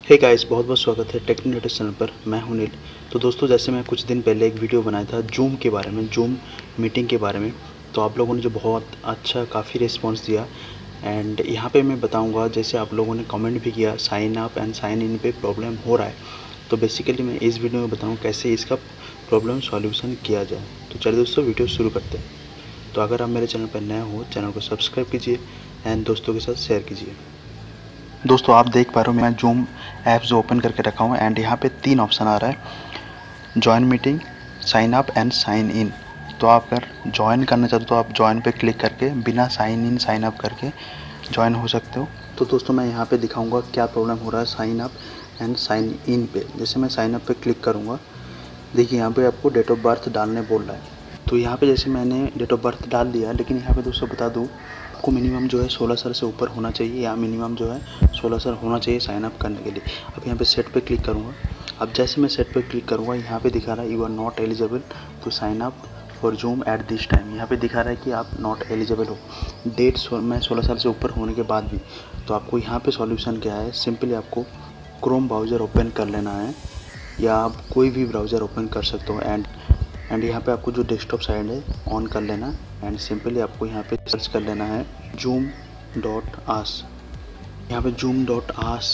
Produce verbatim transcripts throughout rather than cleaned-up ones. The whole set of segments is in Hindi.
हे गाइस, बहुत बहुत स्वागत है टेक्निकल चैनल पर। मैं हूं नील। तो दोस्तों, जैसे मैं कुछ दिन पहले एक वीडियो बनाया था जूम के बारे में, जूम मीटिंग के बारे में। तो आप लोगों ने जो बहुत अच्छा काफ़ी रिस्पांस दिया एंड यहाँ पे मैं बताऊंगा, जैसे आप लोगों ने कमेंट भी किया sign up and sign in पे प्रॉब्लम हो रहा है। तो बेसिकली मैं इस वीडियो में बताऊँ कैसे इसका प्रॉब्लम सॉल्यूशन किया जाए। तो चलिए दोस्तों, वीडियो शुरू करते हैं। तो अगर आप मेरे चैनल पर नए हो, चैनल को सब्सक्राइब कीजिए एंड दोस्तों के साथ शेयर कीजिए। दोस्तों, आप देख पा रहे हो मैं जूम ऐप्स ओपन करके रखा हूँ एंड यहाँ पे तीन ऑप्शन आ रहा है, join meeting, sign up and sign in. तो आप अगर ज्वाइन करना चाहते हो तो आप ज्वाइन पे क्लिक करके बिना साइन इन साइन अप करके ज्वाइन हो सकते हो। तो दोस्तों, मैं यहाँ पे दिखाऊंगा क्या प्रॉब्लम हो रहा है sign up and sign in पे। जैसे मैं साइन अप पे क्लिक करूँगा, देखिए यहाँ पे आपको डेट ऑफ बर्थ डालने बोल रहा है। तो यहाँ पे जैसे मैंने डेट ऑफ बर्थ डाल दिया, लेकिन यहाँ पे दोस्तों बता दूँ, आपको मिनिमम जो है सोलह साल से ऊपर होना चाहिए, या मिनिमम जो है सोलह साल होना चाहिए साइन अप करने के लिए। अब यहाँ पे सेट पे क्लिक करूँगा। अब जैसे मैं सेट पे क्लिक करूँगा, यहाँ पे दिखा रहा है you are not eligible to sign up for Zoom at this time. यहाँ पे दिखा रहा है कि आप नॉट एलिजिबल हो, डेट मैं सोलह साल से ऊपर होने के बाद भी। तो आपको यहाँ पे सॉल्यूशन क्या है, सिंपली आपको क्रोम ब्राउज़र ओपन कर लेना है, या आप कोई भी ब्राउज़र ओपन कर सकते हो एंड एंड यहाँ पे आपको जो डेस्कटॉप साइड है ऑन कर लेना एंड सिंपली आपको यहाँ पे सर्च कर लेना है जूम डॉट आस। यहाँ पे जूम डॉट आस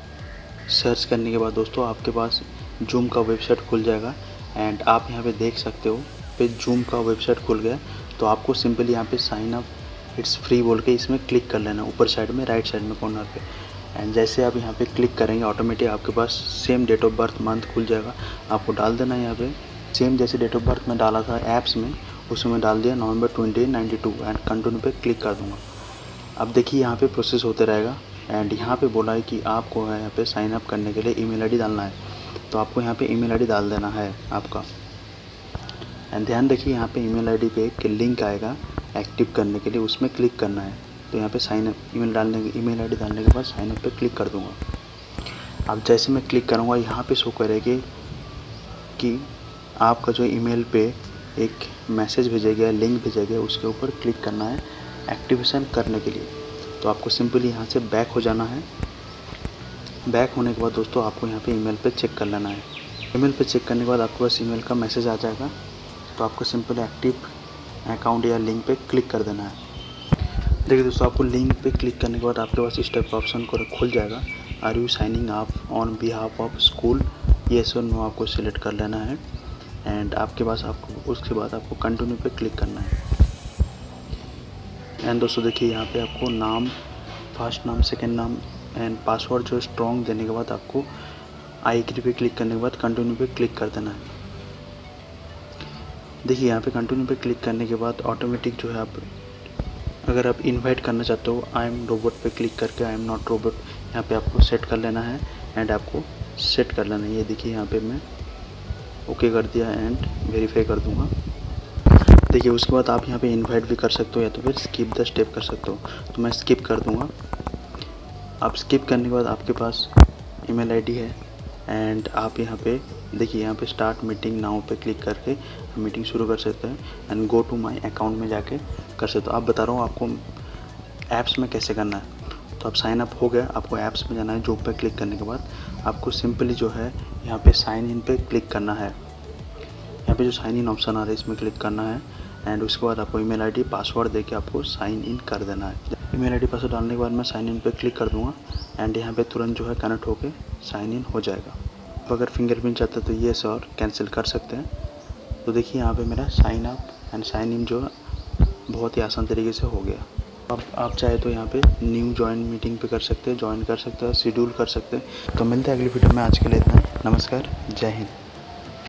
सर्च करने के बाद दोस्तों आपके पास जूम का वेबसाइट खुल जाएगा एंड आप यहाँ पे देख सकते हो पे जूम का वेबसाइट खुल गया। तो आपको सिंपली यहाँ पे साइन अप इट्स फ्री बोल के इसमें क्लिक कर लेना, ऊपर साइड में राइट साइड में कॉर्नर पे। एंड जैसे आप यहाँ पे क्लिक करेंगे, ऑटोमेटिक आपके पास same date of birth month खुल जाएगा। आपको डाल देना है यहाँ पे सेम जैसे डेट ऑफ बर्थ में डाला था ऐप्स में, उसमें डाल दिया November twenty ninety two and continue पे क्लिक कर दूंगा। अब देखिए यहाँ पे प्रोसेस होते रहेगा एंड यहाँ पे बोला है कि आपको है यहाँ पे साइन अप करने के लिए ईमेल आईडी डालना है। तो आपको यहाँ पे ईमेल आईडी डाल देना है आपका। एंड ध्यान रखिए, यहाँ पे ईमेल आईडी पे एक लिंक आएगा एक्टिव करने के लिए, उसमें क्लिक करना है। तो यहाँ पे साइन अप ईमेल डालने के ईमेल आईडी डालने के बाद साइन अप पे क्लिक कर दूँगा। अब जैसे मैं क्लिक करूँगा, यहाँ पे शो करेगी कि आपका जो ईमेल पे एक मैसेज भेजा गया, लिंक भेजा गया, उसके ऊपर क्लिक करना है एक्टिवेशन करने के लिए। तो आपको सिंपली यहाँ से बैक हो जाना है। बैक होने के बाद दोस्तों आपको यहाँ पे ईमेल पे चेक कर लेना है। ईमेल पे चेक करने के बाद आपके पास ईमेल का मैसेज आ जाएगा। तो आपको सिंपली एक्टिव अकाउंट या लिंक पे क्लिक कर देना है। देखिए दोस्तों, आपको लिंक पे क्लिक करने के बाद आपके पास इस टाइप का ऑप्शन को खुल जाएगा, are you signing up on behalf of school, yes और नो आपको सिलेक्ट कर लेना है। एंड आपके पास आपको उसके बाद आपको कंटिन्यू पे क्लिक करना है। एंड दोस्तों देखिए, यहाँ पे आपको नाम, फर्स्ट नाम, सेकंड नाम एंड पासवर्ड जो स्ट्रॉन्ग देने के बाद आपको आई एग्री पे क्लिक करने के बाद कंटिन्यू पे क्लिक कर देना है। देखिए यहाँ पे कंटिन्यू पे क्लिक करने के बाद ऑटोमेटिक जो है, आप अगर आप इनवाइट करना चाहते हो आई एम रोबोट पे क्लिक करके आई एम नॉट रोबोट यहाँ पे आपको सेट कर लेना है एंड आपको सेट कर लेना है। ये देखिए यहाँ पे मैं ओके कर दिया एंड वेरीफाई कर दूंगा। देखिए उसके बाद आप यहाँ पे इनवाइट भी कर सकते हो या तो फिर स्किप द स्टेप कर सकते हो। तो मैं स्किप कर दूंगा। आप स्किप करने के बाद आपके पास ईमेल आईडी है एंड आप यहाँ पे देखिए, यहाँ पे स्टार्ट मीटिंग नाउ पे क्लिक करके मीटिंग शुरू कर सकते हैं and go to my account में जाके कर सकते हो। आप बता रहा हूँ आपको ऐप्स में कैसे करना है। तो आप साइन अप हो गया, आपको ऐप्स में जाना है। जॉब पे क्लिक करने के बाद आपको सिंपली जो है यहाँ पे साइन इन पे क्लिक करना है। यहाँ पे जो साइन इन ऑप्शन आ रहा है इसमें क्लिक करना है एंड उसके बाद आपको ईमेल आईडी पासवर्ड देके आपको साइन इन कर देना है। ईमेल आईडी पासवर्ड डालने के बाद मैं साइन इन पे क्लिक कर दूँगा एंड यहाँ पे तुरंत जो है कनेक्ट होके साइन इन हो जाएगा। तो अगर फिंगरप्रिंट चाहते हैं तो ये और कैंसिल कर सकते हैं। तो देखिए यहाँ पे मेरा sign up and sign in जो है बहुत ही आसान तरीके से हो गया। अब आप चाहे तो यहाँ पे न्यू ज्वाइन मीटिंग पे कर सकते हैं, ज्वाइन कर सकते हैं, शेड्यूल कर सकते हैं। तो मिलते हैं अगली वीडियो में। आज के लिए इतना, नमस्कार, जय हिंद।